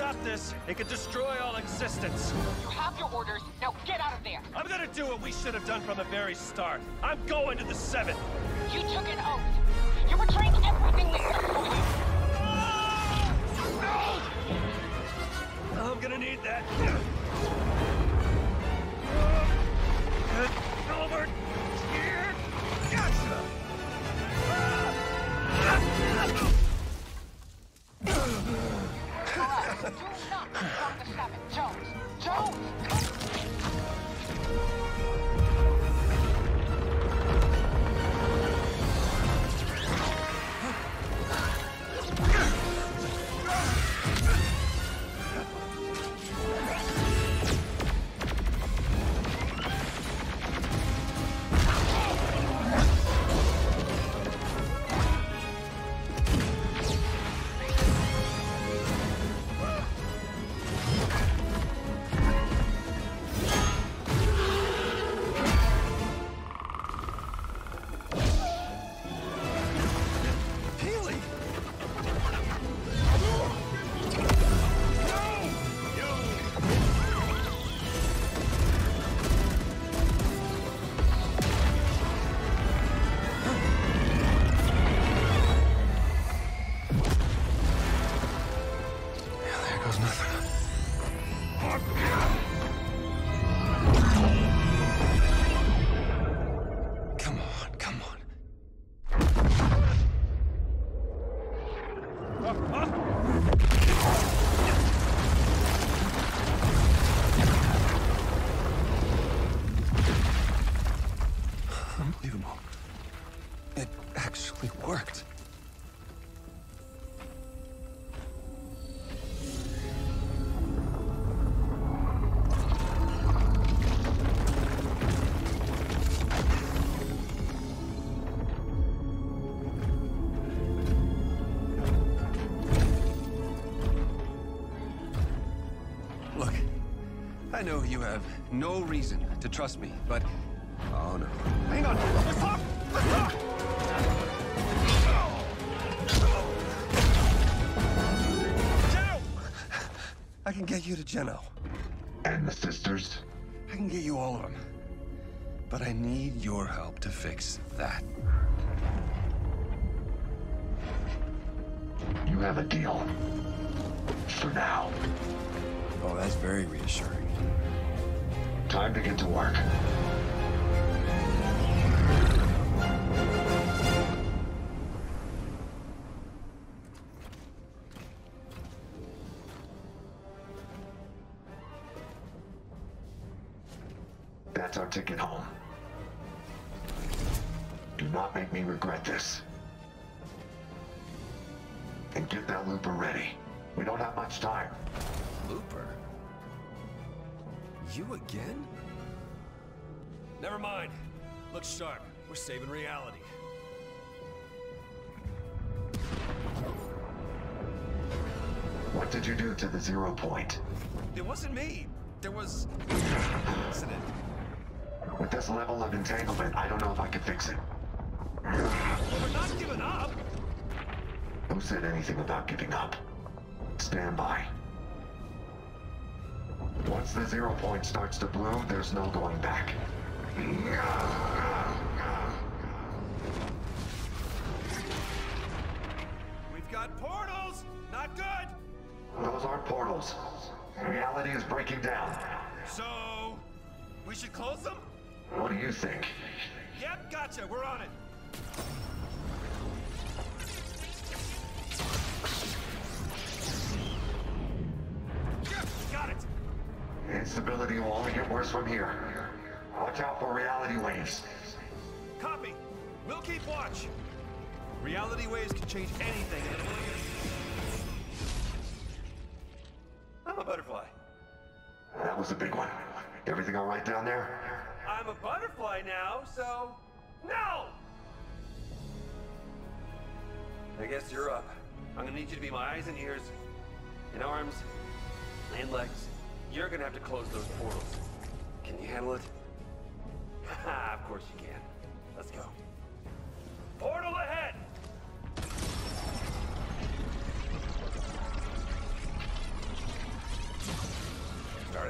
stop this, it could destroy all existence. You have your orders. Now get out of there. I'm gonna do what we should have done from the very start. I'm going to the 7th. You took an oath. You're betraying everything we stood for you. No! I'm gonna need that. Over here. Gotcha. Do not become the 7th. Jones! Jones! Unbelievable. It actually worked. Look, I know you have no reason to trust me, but... Oh, no. Hang on! Let's talk! Let's talk! Geno! I can get you to Geno. And the sisters? I can get you all of them. But I need your help to fix that. You have a deal. For now. Oh, that's very reassuring. Time to get to work. That's our ticket home. Do not make me regret this. And get that looper ready. We don't have much time. Looper? You again? Never mind. Look sharp. We're saving reality. What did you do to the 0 point? It wasn't me. There was... accident. With this level of entanglement, I don't know if I can fix it. Well, we're not giving up. Who said anything about giving up? Stand by. Once the 0 point starts to bloom, there's no going back. We've got portals! Not good! Those aren't portals. Reality is breaking down. So... we should close them? What do you think? Yep, gotcha. We're on it. Got it. Instability will only get worse from here. Watch out for reality waves. Copy. We'll keep watch. Reality waves can change anything. I'm a butterfly. That was a big one. Everything all right down there? I'm a butterfly now, so... no! I guess you're up. I'm gonna need you to be my eyes and ears, and arms, and legs. You're gonna have to close those portals. Can you handle it? Haha, of course you can. Let's go. Portal ahead!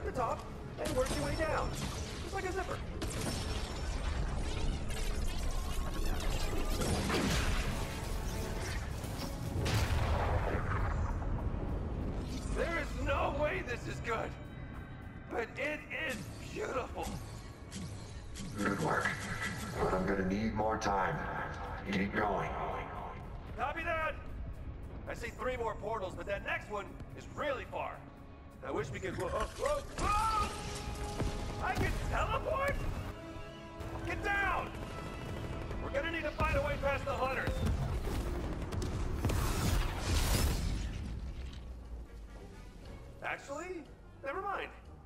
the top and work your way down. Just like a zipper. There is no way this is good. But it is beautiful. Good work. But I'm gonna need more time. Keep going. Copy that! I see 3 more portals, but that next one is really far. I wish we could... Whoa, whoa, whoa! I can teleport? Get down! We're gonna need to find a way past the hunters. Actually, never mind.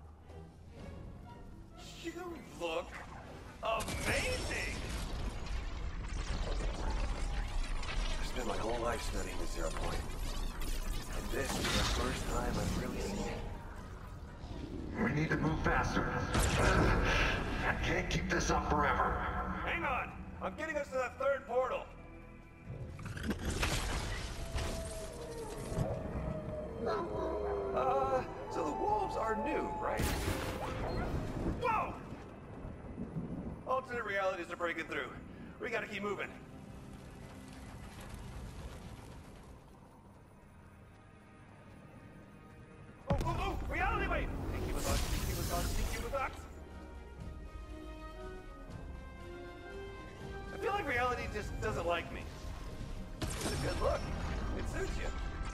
You look amazing! I spent my whole life studying the 0 point. And this is the first time I've really seen it. We need to move faster. I can't keep this up forever. Hang on! I'm getting us to that 3rd portal. So the wolves are new, right? Whoa! Alternate realities are breaking through. We gotta keep moving. Oh, oh, oh! Reality wave! Sneaky with us, sneaky with us, sneaky with us! I feel like reality just doesn't like me. It's a good look. It suits you.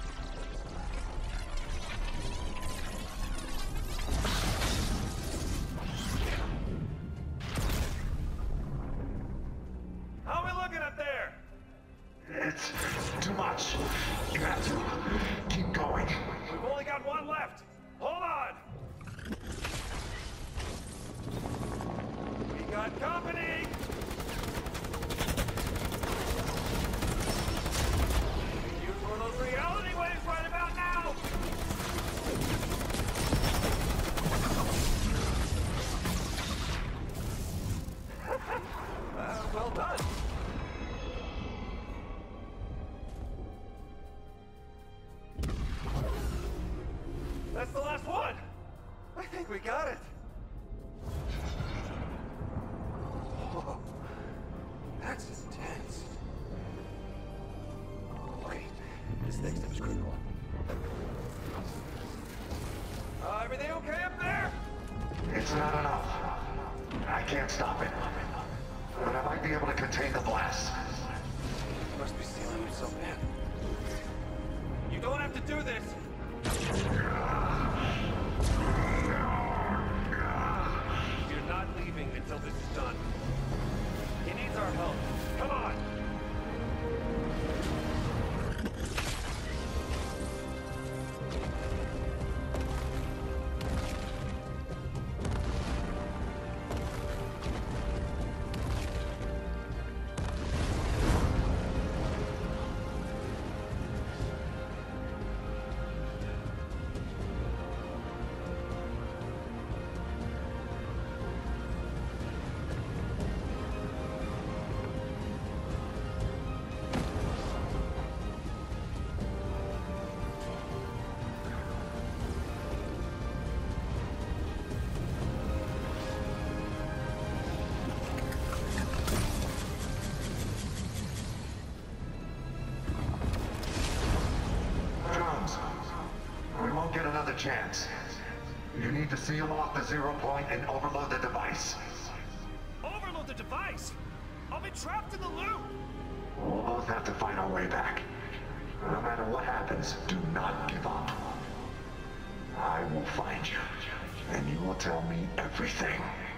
How are we looking up there? It's too much. You have to keep going. We've only got 1 left. Hold on. We got company. Use one of those reality waves right about now. Well done. That's the last one. I think we got it. Whoa. That's intense. Okay, this next step is critical. Everything okay up there? It's not enough. I can't stop it. But I might be able to contain the blast. Must be sealing himself in. You don't have to do this. You're not leaving until this is done. He needs our help. Come on. We won't get another chance. You need to seal off the 0 point and overload the device. Overload the device? I'll be trapped in the loop. We'll both have to find our way back. No matter what happens, do not give up. I will find you, and you will tell me everything.